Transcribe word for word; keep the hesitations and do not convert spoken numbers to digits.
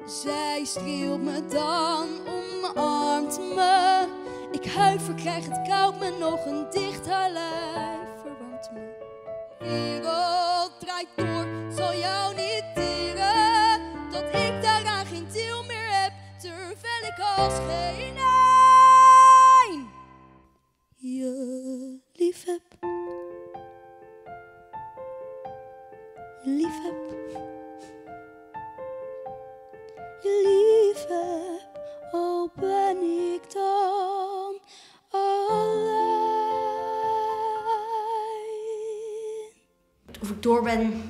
Zij streelt me dan, omarmt me. Ik huiver, krijg het koud, me nog een dicht haar lijf verwarmt me. De wereld draait door, zal jou niet deren. Dat ik daaraan geen deel meer heb, terwijl ik als geen een je lief heb. Je lief heb. Je lief heb, oh ben ik dan alleen. Of ik door ben